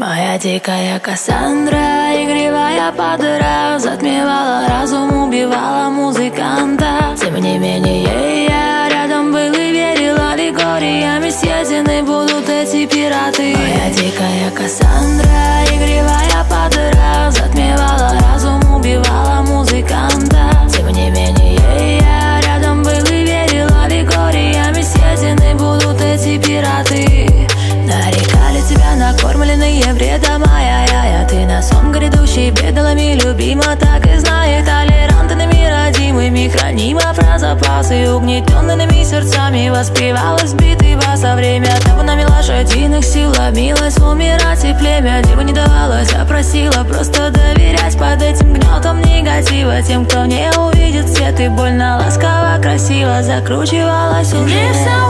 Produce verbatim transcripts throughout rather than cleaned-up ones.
Моя дикая Кассандра, игривая подыра, затмевала разум, убивала музыканта. Тем не менее я рядом был и верил, аллегориями съедены будут эти пираты. Моя дикая Кассандра, игривая подыра, затмевала разум, убивала музыканта. Тем не менее я рядом был и верил, аллегориями съедены будут эти пираты. Нарекали тебя накормленные бредом, ай-яй-яй, а ты на сон грядущий бедолами любима, так и знай. Толерантными, родимыми, хранима про запасы, угнетенными сердцами воспевалась битый бас. А время табунами лошадиных сил ломилась умирать, и племя диву не давалось, а просила просто доверять под этим гнетом негатива. Тем, кто не увидит свет, и больно ласково, красиво закручивалась уже.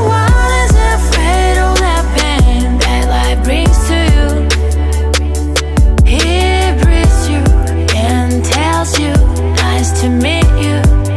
Brings to you, he breathes you and tells you, nice to meet you.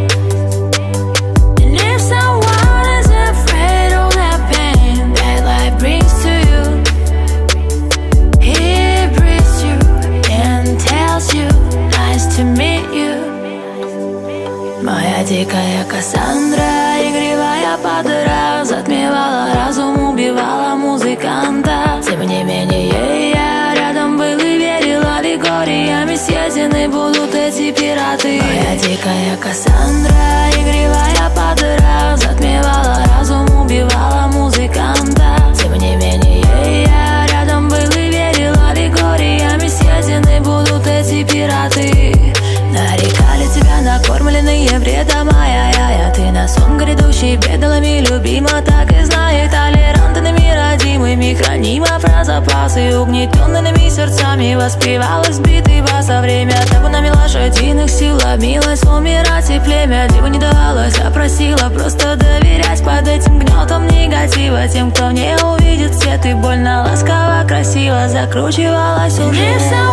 And if someone is afraid of that pain that life brings to you, he breathes you and tells you, nice to meet you. Моя дикая Кассандра, игривая подыра, затмевала разум, убивала музыканта. Тем не менее я рядом был и верил, аллегориями съедены будут эти пираты. Моя дикая Кассандра, игривая подыра, затмевала разум, убивала музыканта. Тем не менее я рядом был и верил, аллегориями съедены будут эти пираты. Нарекали тебя накормленные бредом, ай-яй-яй, а ты на сон грядущий бедолами любима, так и знай. Толерантными, родимыми, хранима про запасы, угнетенными сердцами воспевалась битый бас. А время табунами лошадиных сил ломилась умирать, и племя диву не давалось, а просила просто доверять под этим гнетом негатива. Тем, кто не увидит свет, и больно ласково, красиво закручивалась уже.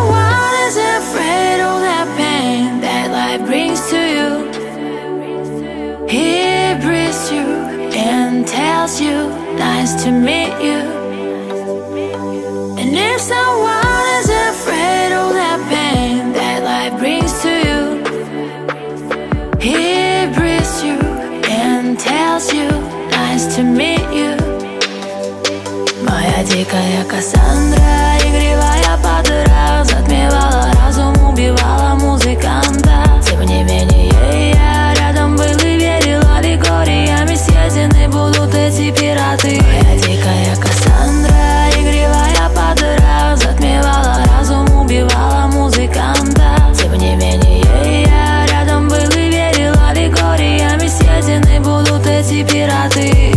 That life brings to you, he breathes you and tells you, nice to meet you. And if someone is afraid of that pain that life brings to you, he breathes you and tells you, nice to meet you. Моя дикая Кассандра, игривая подыра, затмевала разум, убивала музыканта. Тем не менее я рядом был и верил, аллегориями съедены будут эти пираты. Моя дикая Кассандра, игривая подыра, затмевала разум, убивала музыканта. Тем не менее я рядом был и верил, аллегориями съедены будут эти пираты.